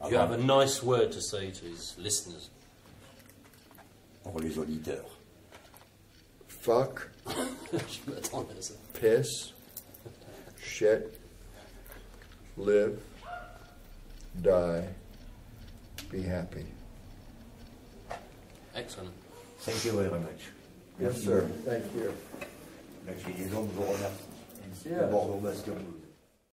Do you have a nice word to say to his listeners? Pour les auditeurs. Fuck, Je m'attendais à ça. piss, shit, live, die, be happy. Excellent. Thank you very much. Yes, sir. Thank you. Merci, les gens vous remercient. Yeah. De Bordeaux Basque.